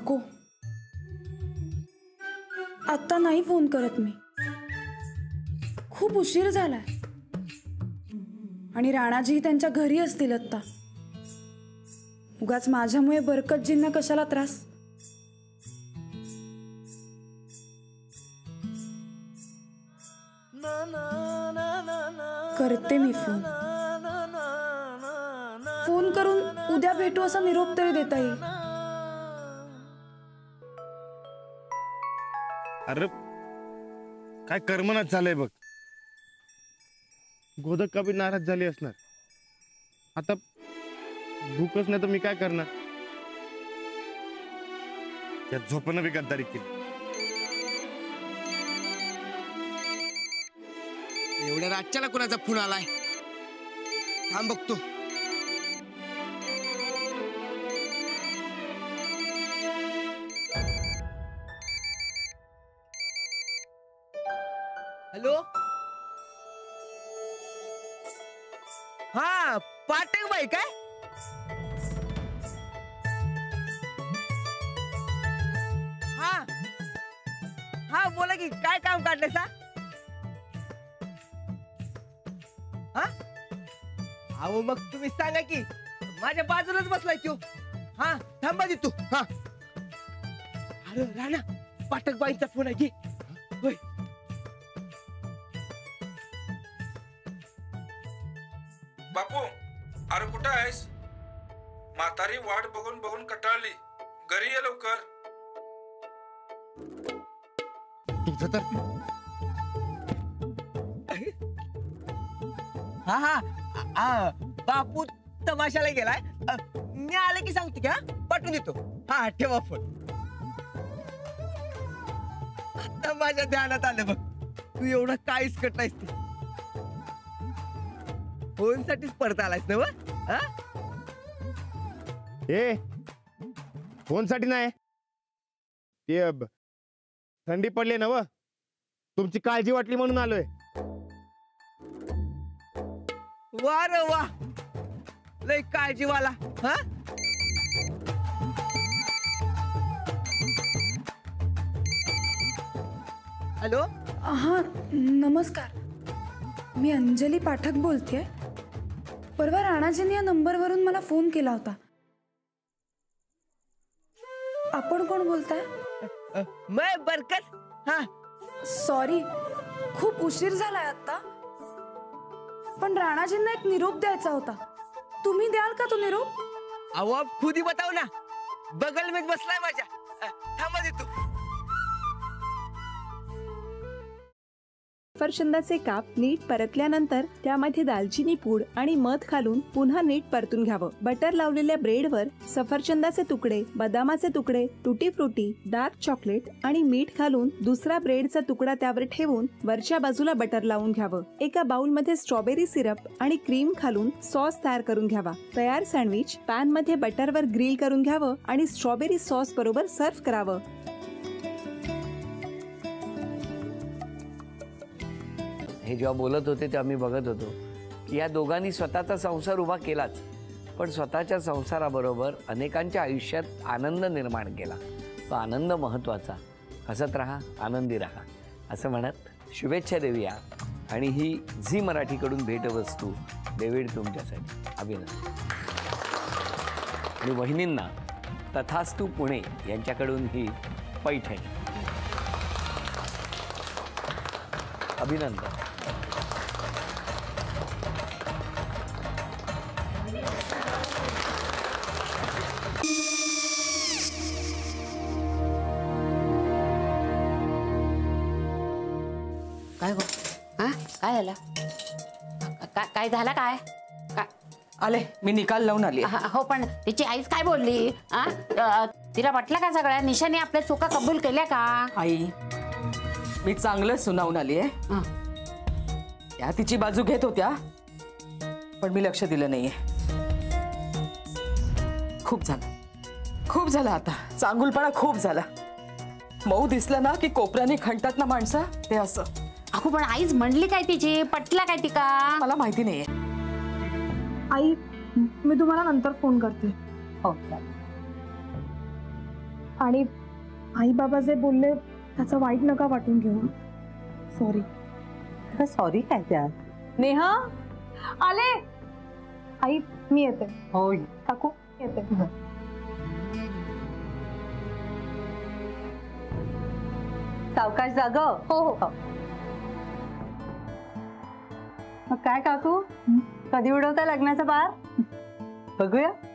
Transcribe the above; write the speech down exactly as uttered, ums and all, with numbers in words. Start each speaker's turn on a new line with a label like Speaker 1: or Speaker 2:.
Speaker 1: नको, आता नाही फोन करत मी. खूप उशीर झालाय आणि राणाजी त्यांच्या घरी असतील आता. उगाच माझ्यामुळे बरकतजींना कशाला त्रास. करते मी फोन. फोन करून उद्या भेटू असा निरोप तरी देता येईल.
Speaker 2: अरे काय कर्मनाच झालंय बघ. गोदक का बी नाराज झाली असणार. आता भूकच नाही तर मी काय करणार. त्या झोपणं बी गद्दारी केली.
Speaker 3: एवढ्या रातच्याला कोणाचा फोन आलाय? थांब बघतो. हॅलो, हा पाटक बाई काय? हा हा बोला की काय काम काढले सा? हा अहो मग तुम्ही सांगा की, माझ्या बाजूलाच बसलाय तो. हा थांबा दे तू. हा अरे राणा, पाटक बाईंचा फोन आहे की. होय
Speaker 4: बापू, अरे कुठं आहेस? म्हातारी वाट बघून बघून कटाळली. घरी ये लवकर.
Speaker 2: तुझं तर
Speaker 3: हा हा हा बापू तमाशाला गेलाय. मी आले की सांगते की. हा पाठवून देतो. हा ठेवा फोन. आता माझ्या ध्यानात आलं बघ, तू एवढं काहीच कट नाहीस. ते फोन साठीच परत आलायस ना? हा
Speaker 2: ए फोन साठी नाही, ते थंडी पडली ना व, तुमची काळजी वाटली म्हणून आलोय.
Speaker 3: वा रे वा, लय काळजीवाला. हा हॅलो,
Speaker 1: हा नमस्कार, मी अंजली पाठक बोलतेय. परवा राणाजींनी या नंबरवरून मला फोन केला होता. आपण कोण बोलताय?
Speaker 3: मैं बरकत. हा
Speaker 1: सॉरी, खूप उशीर झालाय आता. पण राणाजींना एक निरोप द्यायचा होता. तुम्ही द्याल का तो निरोप?
Speaker 3: अहो आप खुद ही बताओ ना, बगल में बसलाय माझ्या. थांबा दे तू.
Speaker 5: सफरचंदाचे काप नीट परतल्यानंतर त्यामध्ये दालचिनी पूड आणि मध घालून पुन्हा नीट परतून घ्यावं. बटर लावलेल्या ब्रेडवर सफरचंदाचे तुकडे, बदामाचे तुकडे, टुटी फ्रुटी, डार्क चॉकलेट आणि मीठ घालून दुसरा ब्रेडचा तुकडा त्यावर ठेवून वरच्या बाजूला बटर लावून घ्यावं. एका बाउलमध्ये स्ट्रॉबेरी सिरप आणि क्रीम घालून सॉस तयार करून घ्यावा. तयार सँडविच पॅन मध्ये बटरवर ग्रिल करून घ्यावं आणि स्ट्रॉबेरी सॉस बरोबर सर्व्ह करावं.
Speaker 6: हे जेव्हा बोलत होते तेव्हा मी बघत होतो की या दोघांनी स्वतःचा संसार उभा केलाच, पण स्वतःच्या संसाराबरोबर अनेकांच्या आयुष्यात आनंद निर्माण केला. तो आनंद महत्त्वाचा. हसत राहा, आनंदी राहा असं म्हणत शुभेच्छा देऊया. आणि ही झी मराठीकडून भेटवस्तू डेव्हिड तुमच्यासाठी. अभिनंदन. आणि वहिनींना तथास्तू पुणे यांच्याकडून ही पैठणी. अभिनंदन.
Speaker 7: काय गो? हा काय झालं? काय काय झालं? काय काय
Speaker 8: आले मी निकाल लावून आली.
Speaker 7: हो पण तिची आईच काय बोलली? हा तिला वाटलं का सगळ्या निशाने आपल्या चुका कबूल केल्या का?
Speaker 8: आई मी चांगलं सुनावून आली आहे. त्या तिची बाजू घेत होत्या पण मी लक्ष दिलं नाहीये. खूप झालं खूप झालं आता. चांगुलपणा खूप झाला. मऊ दिसलं ना की कोपऱ्याने खणतात ना माणसं, ते असं.
Speaker 7: अगो पण आईच म्हणली काय तिची? पटला काय ती का?
Speaker 8: मला माहिती नाहीये.
Speaker 1: आई मी तुम्हाला नंतर फोन करते.
Speaker 7: हो
Speaker 1: आणि आई बाबा जे बोलले त्याचं वाईट नका वाटून घेऊ. सॉरी.
Speaker 9: सॉरी काय त्यात?
Speaker 1: नेहा आले. आई मी येते.
Speaker 9: होय
Speaker 1: काकू येते.
Speaker 9: सावकाश जाग.
Speaker 1: हो हो.
Speaker 9: मग काय काकू, कधी उडवता लग्नाचा बार? बघूया.